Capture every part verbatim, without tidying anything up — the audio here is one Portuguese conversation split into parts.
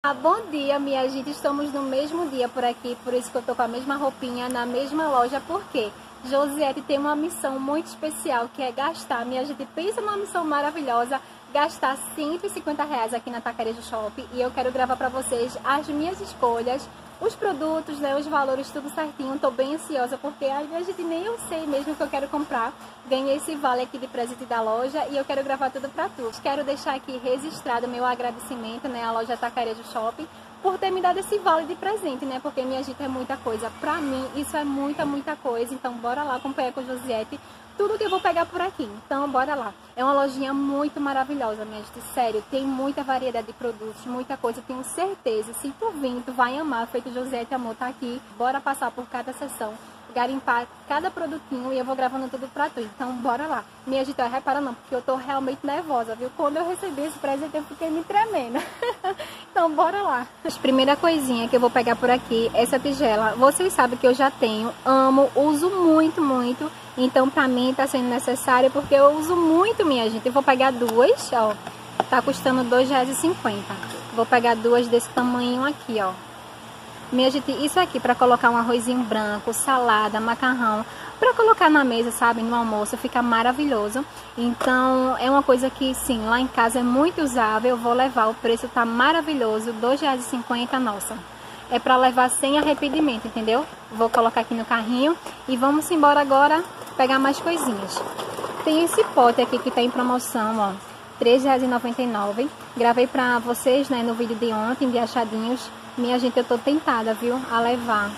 Ah, bom dia, minha gente. Estamos no mesmo dia por aqui, por isso que eu tô com a mesma roupinha na mesma loja. Por quê? Josiette tem uma missão muito especial, que é gastar. Minha gente, pensa numa missão maravilhosa, gastar cento e cinquenta reais aqui na Tacarejo Shop. E eu quero gravar pra vocês as minhas escolhas, os produtos, né, os valores, tudo certinho. Tô bem ansiosa porque a minha gente nem eu sei mesmo o que eu quero comprar. Ganhei esse vale aqui de presente da loja e eu quero gravar tudo pra tu. Quero deixar aqui registrado meu agradecimento, né, à loja Tacarejo Shop, por ter me dado esse vale de presente, né? Porque, minha gente, é muita coisa. Pra mim, isso é muita, muita coisa. Então, bora lá acompanhar com a Josiette tudo que eu vou pegar por aqui. Então, bora lá. É uma lojinha muito maravilhosa, minha gente. Sério, tem muita variedade de produtos, muita coisa. Tenho certeza, se tu vir, tu vai amar. Feito Josiette, amor, tá aqui. Bora passar por cada sessão, garimpar cada produtinho e eu vou gravando tudo pra tu. Então, bora lá. Minha gente, repara não, porque eu tô realmente nervosa, viu? Quando eu recebi esse presente, eu fiquei me tremendo. Então, bora lá. A primeira coisinha que eu vou pegar por aqui, essa tigela. Vocês sabem que eu já tenho, amo, uso muito, muito. Então, pra mim, tá sendo necessário, porque eu uso muito, minha gente. Eu vou pegar duas, ó. Tá custando dois reais e cinquenta. Vou pegar duas desse tamanho aqui, ó. Minha gente, isso aqui para colocar um arrozinho branco, salada, macarrão, para colocar na mesa, sabe, no almoço, fica maravilhoso. Então, é uma coisa que, sim, lá em casa é muito usável. Eu vou levar, o preço tá maravilhoso, dois reais e cinquenta, nossa. É para levar sem arrependimento, entendeu? Vou colocar aqui no carrinho e vamos embora agora pegar mais coisinhas. Tem esse pote aqui que tá em promoção, ó, três reais e noventa e nove. Gravei pra vocês, né, no vídeo de ontem, de achadinhos. Minha gente, eu tô tentada, viu, a levar.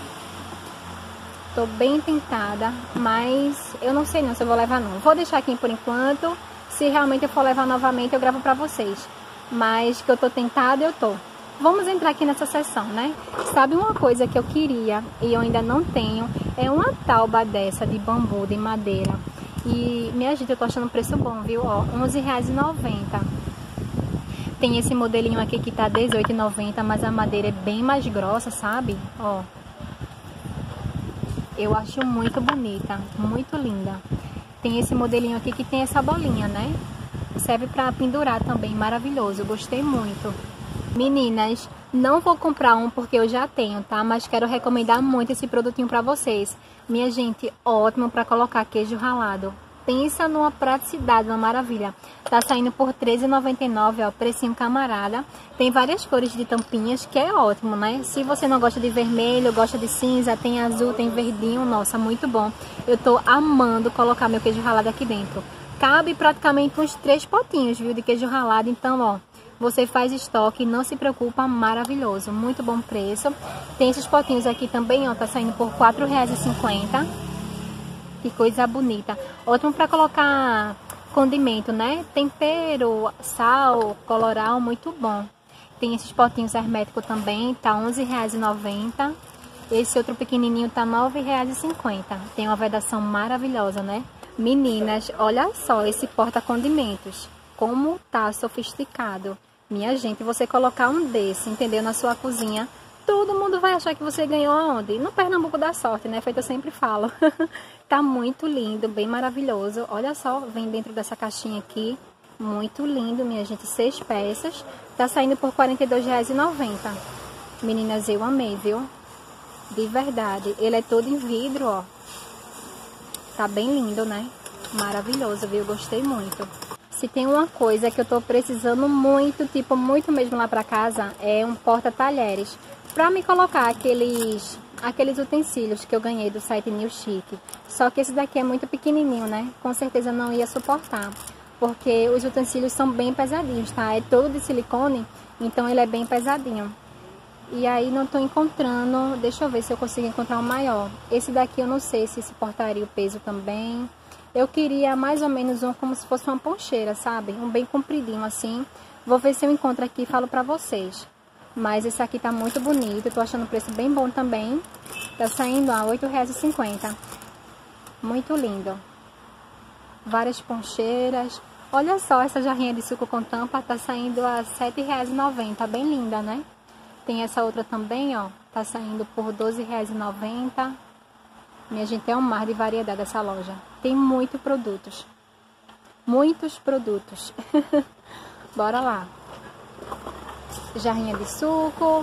Tô bem tentada, mas eu não sei não se eu vou levar não. Vou deixar aqui por enquanto. Se realmente eu for levar novamente, eu gravo pra vocês. Mas que eu tô tentada, eu tô. Vamos entrar aqui nessa seção, né? Sabe uma coisa que eu queria e eu ainda não tenho? É uma tauba dessa de bambu, de madeira. E, minha gente, eu tô achando o preço bom, viu? Ó, onze reais e noventa. Tem esse modelinho aqui que tá dezoito reais e noventa, mas a madeira é bem mais grossa, sabe? Ó. Eu acho muito bonita, muito linda. Tem esse modelinho aqui que tem essa bolinha, né? Serve pra pendurar também, maravilhoso. Eu gostei muito. Meninas, não vou comprar um porque eu já tenho, tá? Mas quero recomendar muito esse produtinho pra vocês. Minha gente, ótimo pra colocar queijo ralado. Pensa numa praticidade, uma maravilha. Tá saindo por treze reais e noventa e nove, ó, precinho camarada. Tem várias cores de tampinhas, que é ótimo, né? Se você não gosta de vermelho, gosta de cinza, tem azul, tem verdinho, nossa, muito bom. Eu tô amando colocar meu queijo ralado aqui dentro. Cabe praticamente uns três potinhos, viu, de queijo ralado. Então, ó, você faz estoque, não se preocupa, maravilhoso. Muito bom preço. Tem esses potinhos aqui também, ó, tá saindo por quatro reais e cinquenta. Que coisa bonita. Ótimo para colocar condimento, né? Tempero, sal, coloral, muito bom. Tem esses potinhos herméticos também, tá onze reais e noventa. Esse outro pequenininho tá nove reais e cinquenta. Tem uma vedação maravilhosa, né? Meninas, olha só esse porta-condimentos. Como tá sofisticado. Minha gente, você colocar um desse, entendeu? Na sua cozinha, todo mundo vai achar que você ganhou aonde? No Pernambuco da sorte, né? Feito eu sempre falo. Tá muito lindo, bem maravilhoso. Olha só, vem dentro dessa caixinha aqui. Muito lindo, minha gente. Seis peças. Tá saindo por quarenta e dois reais e noventa. Meninas, eu amei, viu? De verdade. Ele é todo em vidro, ó. Tá bem lindo, né? Maravilhoso, viu? Gostei muito. Se tem uma coisa que eu tô precisando muito, tipo, muito mesmo lá pra casa, é um porta-talheres. Pra me colocar aqueles, aqueles utensílios que eu ganhei do site New Chic. Só que esse daqui é muito pequenininho, né? Com certeza não ia suportar. Porque os utensílios são bem pesadinhos, tá? É todo de silicone, então ele é bem pesadinho. E aí não tô encontrando, deixa eu ver se eu consigo encontrar um maior. Esse daqui eu não sei se suportaria o peso também. Eu queria mais ou menos um como se fosse uma poncheira, sabe? Um bem compridinho assim. Vou ver se eu encontro aqui e falo pra vocês. Mas esse aqui tá muito bonito, eu tô achando o preço bem bom também. Tá saindo a oito reais e cinquenta. Muito lindo. Várias poncheiras. Olha só, essa jarrinha de suco com tampa tá saindo a sete reais e noventa. Bem linda, né? Tem essa outra também, ó. Tá saindo por doze reais e noventa. Minha gente, é um mar de variedade essa loja. Tem muitos produtos. Muitos produtos. Bora lá. jarrinha de suco.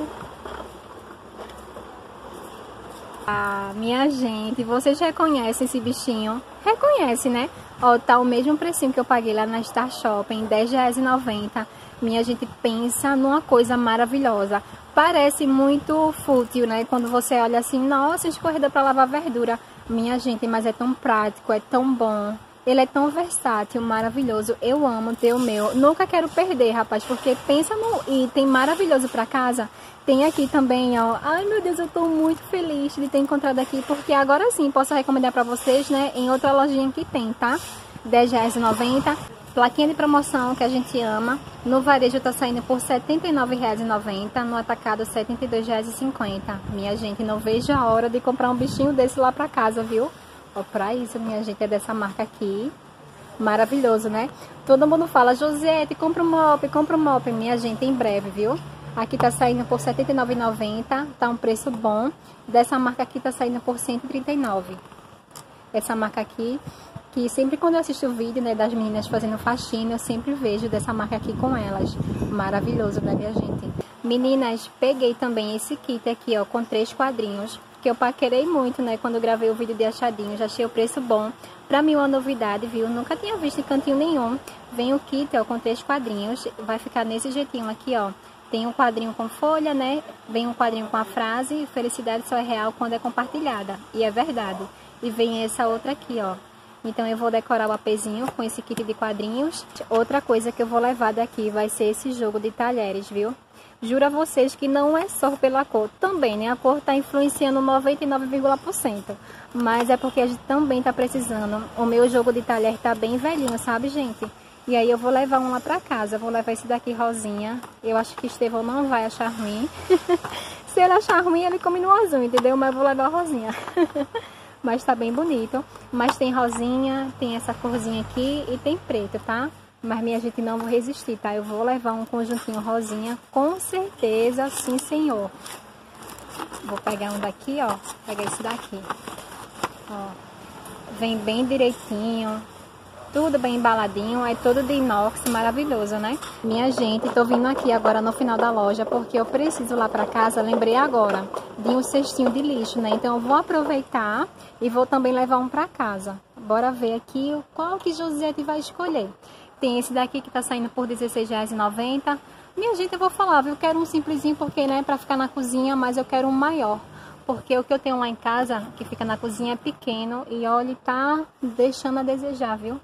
Ah, minha gente, vocês reconhecem esse bichinho? Reconhece, né? Ó, tá o mesmo precinho que eu paguei lá na Star Shopping, dez reais e noventa centavos. Minha gente, pensa numa coisa maravilhosa. Parece muito fútil, né? Quando você olha assim, nossa, escorrida para lavar verdura. Minha gente, mas é tão prático, é tão bom. Ele é tão versátil, maravilhoso. Eu amo ter o meu. Nunca quero perder, rapaz, porque pensa no item maravilhoso para casa. Tem aqui também, ó. Ai, meu Deus, eu tô muito feliz de ter encontrado aqui, porque agora sim posso recomendar para vocês, né? Em outra lojinha que tem, tá? dez reais e noventa centavos. Plaquinha de promoção que a gente ama. No varejo tá saindo por setenta e nove reais e noventa centavos. No atacado, setenta e dois reais e cinquenta centavos. Minha gente, não vejo a hora de comprar um bichinho desse lá pra casa, viu? Ó, pra isso, minha gente, é dessa marca aqui. Maravilhoso, né? Todo mundo fala, Josete, compra um mop, compra um mop. Minha gente, em breve, viu? Aqui tá saindo por setenta e nove reais e noventa centavos. Tá um preço bom. Dessa marca aqui tá saindo por cento e trinta e nove reais. Essa marca aqui, que sempre quando eu assisto o vídeo, né, das meninas fazendo faxina, eu sempre vejo dessa marca aqui com elas. Maravilhoso, né, minha gente? Meninas, peguei também esse kit aqui, ó, com três quadrinhos, que eu paquerei muito, né, quando eu gravei o vídeo de achadinhos. Já achei o preço bom. Pra mim, uma novidade, viu? Nunca tinha visto em cantinho nenhum. Vem o kit, ó, com três quadrinhos. Vai ficar nesse jeitinho aqui, ó. Tem um quadrinho com folha, né? Vem um quadrinho com a frase, felicidade só é real quando é compartilhada. E é verdade. E vem essa outra aqui, ó. Então eu vou decorar o apezinho com esse kit de quadrinhos. Outra coisa que eu vou levar daqui vai ser esse jogo de talheres, viu? Juro a vocês que não é só pela cor. Também, né? A cor tá influenciando noventa e nove vírgula nove por cento. Mas é porque a gente também tá precisando. O meu jogo de talher tá bem velhinho, sabe, gente? E aí eu vou levar um lá pra casa. Vou levar esse daqui rosinha. Eu acho que Estevão não vai achar ruim. Se ele achar ruim, ele come no azul, entendeu? Mas eu vou levar rosinha. Mas tá bem bonito. Mas tem rosinha, tem essa corzinha aqui e tem preto, tá? Mas minha gente, não vou resistir, tá? Eu vou levar um conjuntinho rosinha, com certeza, sim senhor. Vou pegar um daqui, ó. Pegar esse daqui. Ó. Vem bem direitinho. Tudo bem embaladinho, é todo de inox, maravilhoso, né? Minha gente, tô vindo aqui agora no final da loja, porque eu preciso lá pra casa, lembrei agora, de um cestinho de lixo, né? Então eu vou aproveitar e vou também levar um pra casa. Bora ver aqui qual que Josete vai escolher. Tem esse daqui que tá saindo por dezesseis reais e noventa centavos. Minha gente, eu vou falar, viu? Eu quero um simplesinho, porque, né, pra ficar na cozinha, mas eu quero um maior. Porque o que eu tenho lá em casa, que fica na cozinha, é pequeno e, olha, tá deixando a desejar, viu?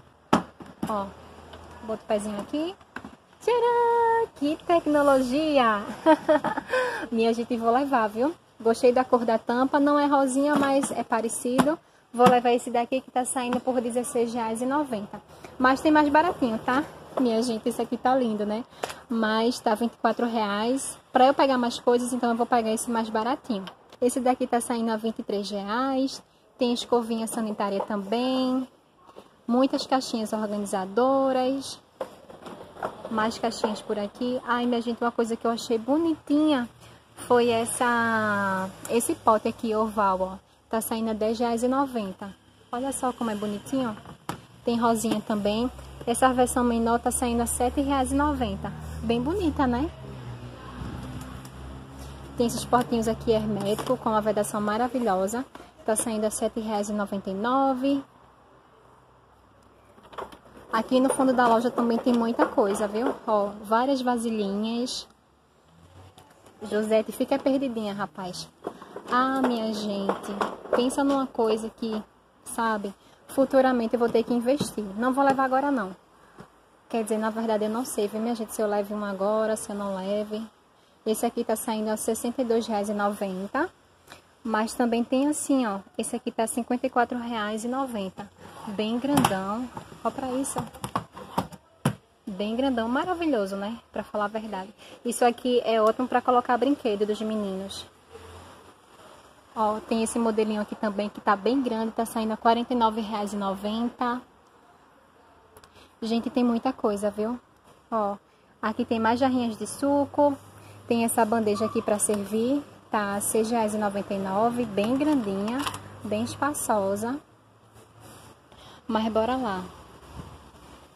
Ó, boto o pezinho aqui. Tcharam! Que tecnologia! Minha gente, vou levar, viu? Gostei da cor da tampa. Não é rosinha, mas é parecido. Vou levar esse daqui que tá saindo por dezesseis reais e noventa centavos. Mas tem mais baratinho, tá? Minha gente, esse aqui tá lindo, né? Mas tá vinte e quatro reais. Pra eu pegar mais coisas, então eu vou pegar esse mais baratinho. Esse daqui tá saindo a vinte e três reais. Tem escovinha sanitária também. Muitas caixinhas organizadoras. Mais caixinhas por aqui. Ai, minha gente, uma coisa que eu achei bonitinha foi essa, esse pote aqui, oval, ó. Tá saindo a dez reais e noventa centavos. Olha só como é bonitinho, ó. Tem rosinha também. Essa versão menor tá saindo a sete reais e noventa centavos. Bem bonita, né? Tem esses potinhos aqui herméticos com uma vedação maravilhosa. Tá saindo a sete reais e noventa e nove centavos. Aqui no fundo da loja também tem muita coisa, viu? Ó, várias vasilhinhas. Josete, fica perdidinha, rapaz. Ah, minha gente, pensa numa coisa que, sabe, futuramente eu vou ter que investir. Não vou levar agora, não. Quer dizer, na verdade, eu não sei, viu, minha gente, se eu levo um agora, se eu não leve. Esse aqui tá saindo a sessenta e dois reais e noventa centavos. Mas também tem assim, ó. Esse aqui tá cinquenta e quatro reais e noventa centavos. Bem grandão. Ó pra isso, ó. Bem grandão. Maravilhoso, né? Pra falar a verdade. Isso aqui é ótimo pra colocar brinquedo dos meninos. Ó, tem esse modelinho aqui também que tá bem grande. Tá saindo a quarenta e nove reais e noventa centavos. Gente, tem muita coisa, viu? Ó, aqui tem mais jarrinhas de suco. Tem essa bandeja aqui pra servir. Tá seis reais e noventa e nove centavos. Bem grandinha. Bem espaçosa. Mas bora lá.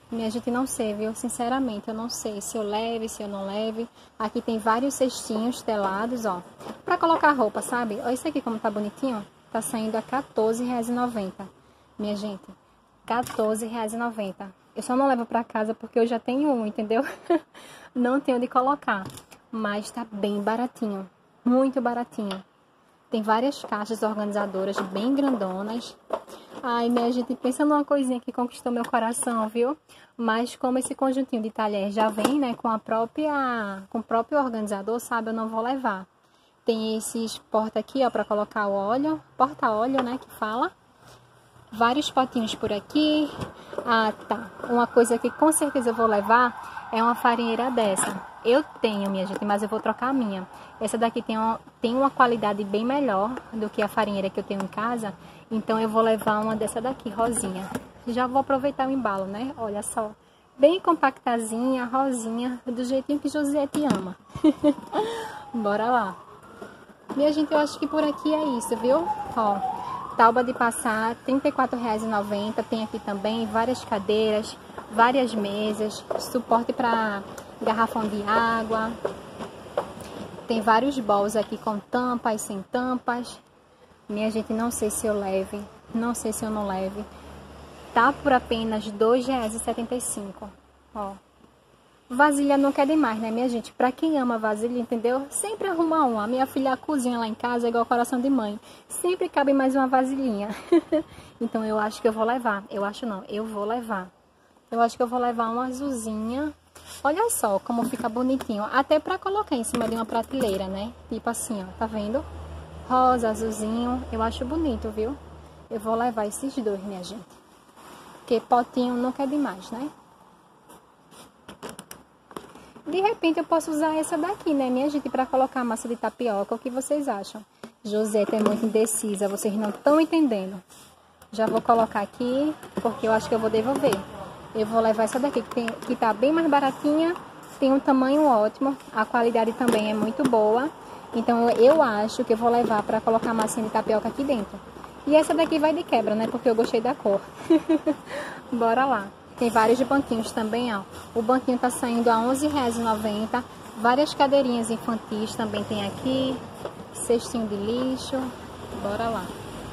Minha gente, não sei, viu? Sinceramente, eu não sei se eu leve, se eu não leve. Aqui tem vários cestinhos telados, ó. Pra colocar roupa, sabe? Olha isso aqui como tá bonitinho. Tá saindo a quatorze reais e noventa. Minha gente, quatorze reais e noventa. Eu só não levo pra casa porque eu já tenho um, entendeu? Não tenho onde colocar. Mas tá bem baratinho. Muito baratinho. Tem várias caixas organizadoras bem grandonas. Ai, minha gente, pensa numa coisinha que conquistou meu coração, viu? Mas como esse conjuntinho de talher já vem, né, com a própria, com o próprio organizador, sabe, eu não vou levar. Tem esses porta aqui, ó, pra colocar o óleo, porta-óleo, né, que fala. Vários potinhos por aqui. Ah, tá. Uma coisa que com certeza eu vou levar é uma farinheira dessa. Eu tenho, minha gente, mas eu vou trocar a minha. Essa daqui tem uma, tem uma qualidade bem melhor do que a farinheira que eu tenho em casa. Então eu vou levar uma dessa daqui, rosinha. Já vou aproveitar o embalo, né? Olha só. Bem compactazinha, rosinha, do jeitinho que Josiette ama. Bora lá. Minha gente, eu acho que por aqui é isso, viu? Ó, tábua de passar, trinta e quatro reais e noventa. Tem aqui também várias cadeiras, várias mesas, suporte para garrafão de água. Tem vários bowls aqui com tampas, sem tampas. Minha gente, não sei se eu leve, não sei se eu não leve. Tá por apenas dois reais e setenta e cinco. Ó. Vasilha nunca é demais, né, minha gente? Pra quem ama vasilha, entendeu? Sempre arruma uma. A minha filha cozinha lá em casa é igual coração de mãe. Sempre cabe mais uma vasilhinha. Então eu acho que eu vou levar. Eu acho não, eu vou levar. Eu acho que eu vou levar uma azulzinha. Olha só como fica bonitinho. Até pra colocar em cima de uma prateleira, né? Tipo assim, ó. Tá vendo? Rosa, azulzinho. Eu acho bonito, viu? Eu vou levar esses dois, minha gente. Porque potinho nunca é demais, né? De repente eu posso usar essa daqui, né, minha gente? Pra colocar massa de tapioca. O que vocês acham? Joseta é muito indecisa. Vocês não estão entendendo. Já vou colocar aqui. Porque eu acho que eu vou devolver. Eu vou levar essa daqui, que, tem, que tá bem mais baratinha. Tem um tamanho ótimo. A qualidade também é muito boa. Então, eu, eu acho que eu vou levar pra colocar a massinha de tapioca aqui dentro. E essa daqui vai de quebra, né? Porque eu gostei da cor. Bora lá. Tem vários banquinhos também, ó. O banquinho tá saindo a onze reais e noventa. Várias cadeirinhas infantis também tem aqui. Cestinho de lixo. Bora lá.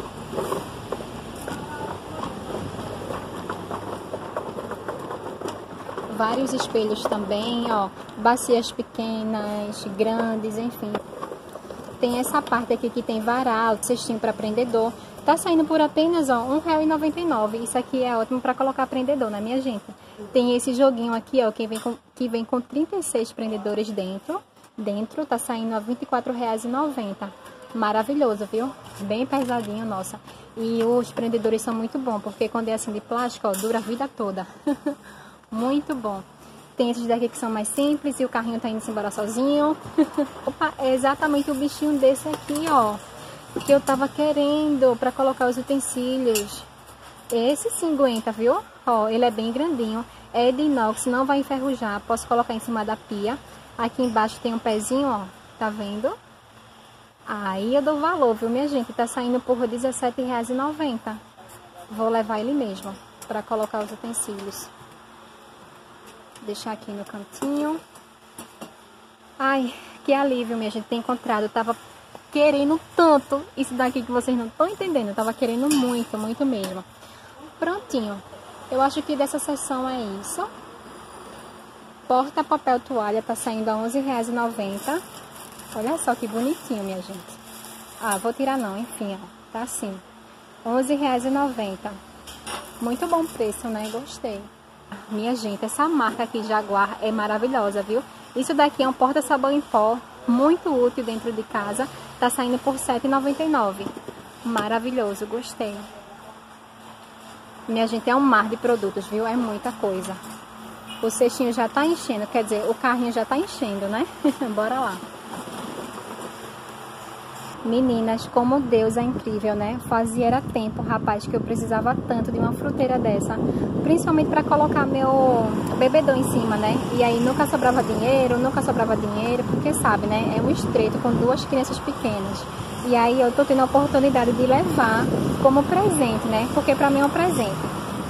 Vários espelhos também, ó. Bacias pequenas, grandes, enfim. Tem essa parte aqui que tem varal, cestinho para prendedor. Tá saindo por apenas, ó, um real e noventa e nove. Isso aqui é ótimo para colocar prendedor, né, minha gente? Tem esse joguinho aqui, ó, que vem com, que vem com trinta e seis prendedores dentro. Dentro tá saindo a vinte e quatro reais e noventa. Maravilhoso, viu? Bem pesadinho, nossa. E os prendedores são muito bons, porque quando é assim de plástico, ó, dura a vida toda. Muito bom. Tem esses daqui que são mais simples e o carrinho tá indo embora sozinho. Opa, é exatamente o bichinho desse aqui, ó. Que eu tava querendo pra colocar os utensílios. Esse sim aguenta, viu? Ó, ele é bem grandinho. É de inox, não vai enferrujar. Posso colocar em cima da pia. Aqui embaixo tem um pezinho, ó. Tá vendo? Aí eu dou valor, viu, minha gente? Tá saindo por dezessete reais e noventa. Vou levar ele mesmo pra colocar os utensílios. Deixar aqui no cantinho. Ai, que alívio, minha gente, ter encontrado. Eu tava querendo tanto isso daqui que vocês não estão entendendo. Eu tava querendo muito, muito mesmo. Prontinho. Eu acho que dessa seção é isso. Porta papel toalha tá saindo a onze reais e noventa. Olha só que bonitinho, minha gente. Ah, vou tirar não, enfim, ó. Tá assim. onze reais e noventa. Muito bom preço, né? Gostei. Minha gente, essa marca aqui, Jaguar, é maravilhosa, viu? Isso daqui é um porta-sabão em pó, muito útil dentro de casa. Tá saindo por sete reais e noventa e nove. Maravilhoso, gostei. Minha gente, é um mar de produtos, viu? É muita coisa. O cestinho já tá enchendo, quer dizer, o carrinho já tá enchendo, né? Bora lá. Meninas, como Deus é incrível, né? Fazia era tempo, rapaz, que eu precisava tanto de uma fruteira dessa. Principalmente para colocar meu bebedor em cima, né? E aí nunca sobrava dinheiro, nunca sobrava dinheiro, porque sabe, né? É um estreito com duas crianças pequenas. E aí eu tô tendo a oportunidade de levar como presente, né? Porque pra mim é um presente.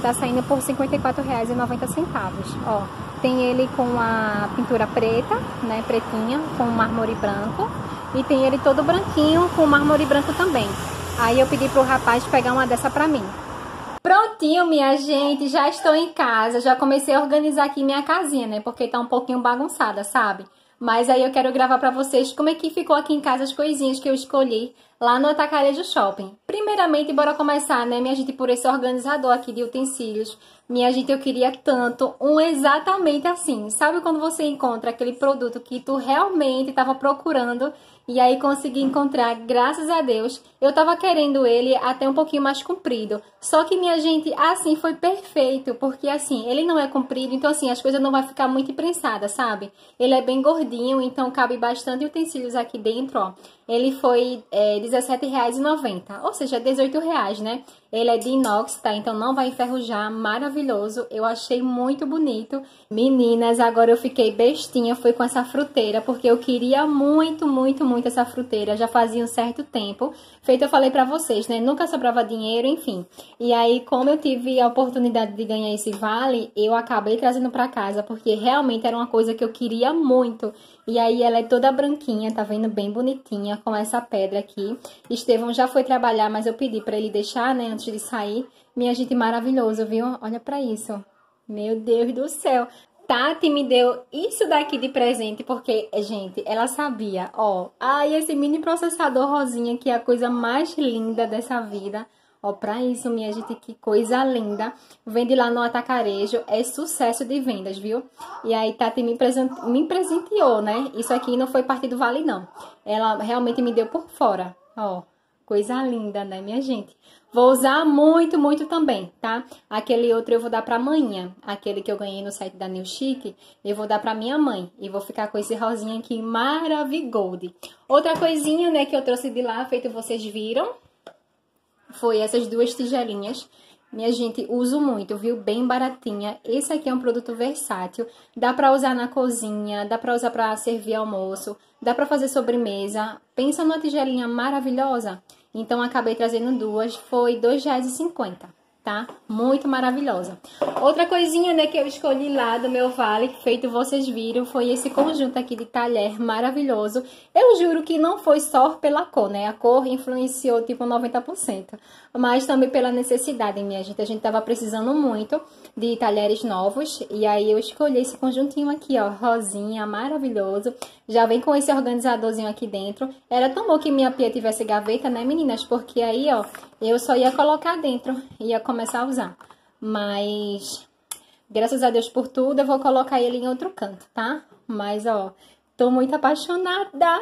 tá saindo por cinquenta e quatro reais e noventa centavos. Ó, tem ele com a pintura preta, né, pretinha, com mármore branco. E tem ele todo branquinho, com mármore branco também. Aí eu pedi pro rapaz pegar uma dessa pra mim. Prontinho, minha gente, já estou em casa, já comecei a organizar aqui minha casinha, né, porque tá um pouquinho bagunçada, sabe? Mas aí eu quero gravar pra vocês como é que ficou aqui em casa as coisinhas que eu escolhi lá no Atacarejo Shopping. Primeiramente, bora começar, né, minha gente, por esse organizador aqui de utensílios. Minha gente, eu queria tanto um exatamente assim. Sabe quando você encontra aquele produto que tu realmente estava procurando e aí consegui encontrar, graças a Deus. Eu tava querendo ele até um pouquinho mais comprido. Só que, minha gente, assim foi perfeito, porque assim, ele não é comprido, então assim, as coisas não vai ficar muito imprensadas, sabe? Ele é bem gordinho, então cabe bastante utensílios aqui dentro, ó. Ele foi é, dezessete reais e noventa centavos, ou seja, dezoito reais, né? Ele é de inox, tá? Então não vai enferrujar, maravilhoso. Eu achei muito bonito. Meninas, agora eu fiquei bestinha, foi com essa fruteira, porque eu queria muito, muito, muito essa fruteira. Já fazia um certo tempo. Feito, eu falei pra vocês, né? Nunca sobrava dinheiro, enfim. E aí, como eu tive a oportunidade de ganhar esse vale, eu acabei trazendo pra casa, porque realmente era uma coisa que eu queria muito. E aí ela é toda branquinha, tá vendo? Bem bonitinha, com essa pedra aqui. Estevão já foi trabalhar, mas eu pedi pra ele deixar, né, antes de sair. Minha gente, maravilhoso, viu? Olha pra isso. Meu Deus do céu. Tati me deu isso daqui de presente, porque, gente, ela sabia, ó. Ai, esse mini processador rosinha, que é a coisa mais linda dessa vida. Ó, pra isso, minha gente, que coisa linda. Vende lá no Atacarejo, é sucesso de vendas, viu? E aí, Tati me, presente... me presenteou, né? Isso aqui não foi parte do vale, não. Ela realmente me deu por fora, ó. Coisa linda, né, minha gente? Vou usar muito, muito também, tá? Aquele outro eu vou dar pra amanhã. Aquele que eu ganhei no site da New Chic, eu vou dar pra minha mãe. E vou ficar com esse rosinha aqui, maravigold. Outra coisinha, né, que eu trouxe de lá, feito vocês viram, foi essas duas tigelinhas. Minha gente, uso muito, viu? Bem baratinha. Esse aqui é um produto versátil. Dá pra usar na cozinha, dá pra usar pra servir almoço, dá pra fazer sobremesa. Pensa numa tigelinha maravilhosa. Então, acabei trazendo duas. Foi dois reais e cinquenta centavos, tá? Muito maravilhosa. Outra coisinha, né, que eu escolhi lá do meu vale, feito vocês viram, foi esse conjunto aqui de talher maravilhoso. Eu juro que não foi só pela cor, né? A cor influenciou, tipo, noventa por cento. Mas também pela necessidade, minha gente. A gente tava precisando muito de talheres novos. E aí, eu escolhi esse conjuntinho aqui, ó, rosinha, maravilhoso. Já vem com esse organizadorzinho aqui dentro. Era tão bom que minha pia tivesse gaveta, né, meninas? Porque aí, ó, eu só ia colocar dentro, ia começar a usar. Mas, graças a Deus por tudo, eu vou colocar ele em outro canto, tá? Mas, ó, tô muito apaixonada.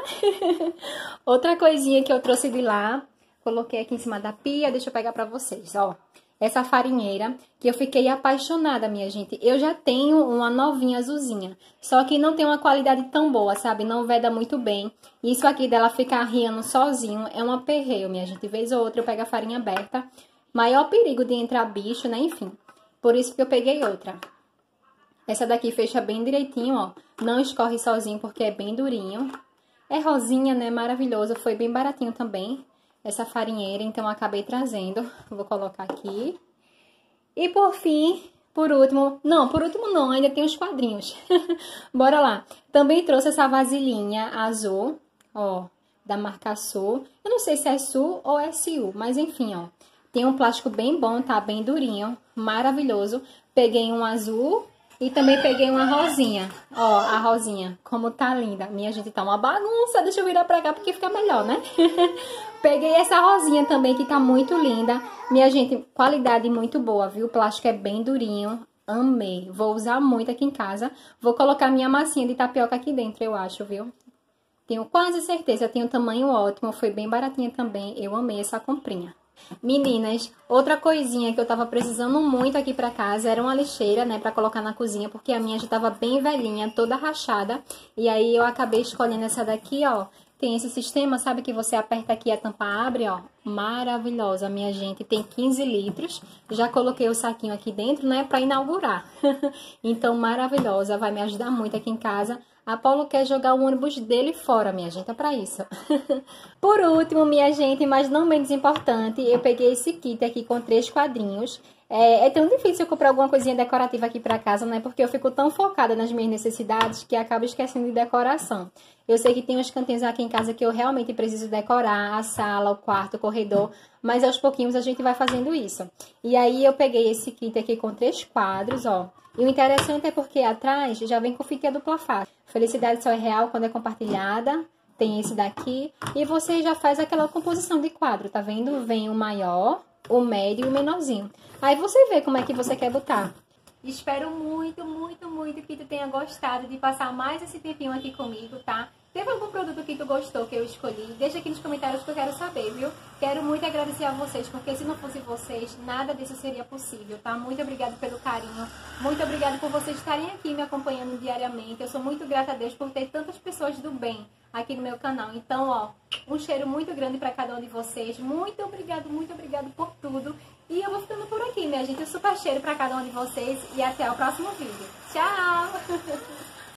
Outra coisinha que eu trouxe de lá, coloquei aqui em cima da pia, deixa eu pegar pra vocês, ó. Essa farinheira, que eu fiquei apaixonada, minha gente. Eu já tenho uma novinha azulzinha, só que não tem uma qualidade tão boa, sabe? Não veda muito bem. Isso aqui dela ficar arriando sozinho é um aperreio, minha gente. Vez ou outra eu pego a farinha aberta. Maior perigo de entrar bicho, né? Enfim, por isso que eu peguei outra. Essa daqui fecha bem direitinho, ó. Não escorre sozinho porque é bem durinho. É rosinha, né? Maravilhoso. Foi bem baratinho também essa farinheira, então eu acabei trazendo. Vou colocar aqui. E por fim, por último... Não, por último não, ainda tem os quadrinhos. Bora lá. Também trouxe essa vasilhinha azul, ó, da marca Sul. Eu não sei se é Sul ou é S U, mas enfim, ó. Tem um plástico bem bom, tá? Bem durinho, maravilhoso. Peguei um azul e também peguei uma rosinha. Ó, a rosinha, como tá linda. Minha gente, tá uma bagunça. Deixa eu virar pra cá porque fica melhor, né? Peguei essa rosinha também, que tá muito linda. Minha gente, qualidade muito boa, viu? O plástico é bem durinho. Amei. Vou usar muito aqui em casa. Vou colocar minha massinha de tapioca aqui dentro, eu acho, viu? Tenho quase certeza. Tem um tamanho ótimo. Foi bem baratinha também. Eu amei essa comprinha. Meninas, outra coisinha que eu tava precisando muito aqui pra casa era uma lixeira, né, pra colocar na cozinha, porque a minha já tava bem velhinha, toda rachada. E aí eu acabei escolhendo essa daqui, ó. Tem esse sistema, sabe, que você aperta aqui e a tampa abre, ó. Maravilhosa, minha gente. Tem quinze litros. Já coloquei o saquinho aqui dentro, né, pra inaugurar. Então, maravilhosa. Vai me ajudar muito aqui em casa Apolo quer jogar o ônibus dele fora, minha gente, é pra isso. Por último, minha gente, mas não menos importante, eu peguei esse kit aqui com três quadrinhos. É, é tão difícil eu comprar alguma coisinha decorativa aqui pra casa, né? Porque eu fico tão focada nas minhas necessidades que acabo esquecendo de decoração. Eu sei que tem uns cantinhos aqui em casa que eu realmente preciso decorar, a sala, o quarto, o corredor, mas aos pouquinhos a gente vai fazendo isso. E aí eu peguei esse kit aqui com três quadros, ó. E o interessante é porque atrás já vem com fita dupla face. Felicidade só é real quando é compartilhada. Tem esse daqui. E você já faz aquela composição de quadro, tá vendo? Vem o maior, o médio e o menorzinho. Aí você vê como é que você quer botar. Espero muito, muito, muito que tu tenha gostado de passar mais esse tempinho aqui comigo, tá? Teve algum produto que tu gostou que eu escolhi? Deixa aqui nos comentários que eu quero saber, viu? Quero muito agradecer a vocês, porque se não fosse vocês, nada disso seria possível, tá? Muito obrigada pelo carinho, muito obrigada por vocês estarem aqui me acompanhando diariamente. Eu sou muito grata a Deus por ter tantas pessoas do bem aqui no meu canal. Então, ó, um cheiro muito grande pra cada um de vocês. Muito obrigado, muito obrigado por tudo. E eu vou ficando por aqui, minha gente. Um super cheiro pra cada um de vocês e até o próximo vídeo. Tchau!